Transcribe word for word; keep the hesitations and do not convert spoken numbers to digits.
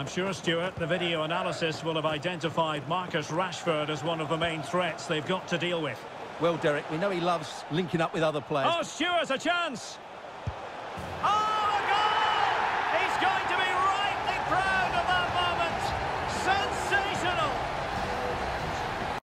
I'm sure, Stuart, the video analysis will have identified Marcus Rashford as one of the main threats they've got to deal with. Well, Derek, we know he loves linking up with other players. Oh, Stuart, a chance! Oh!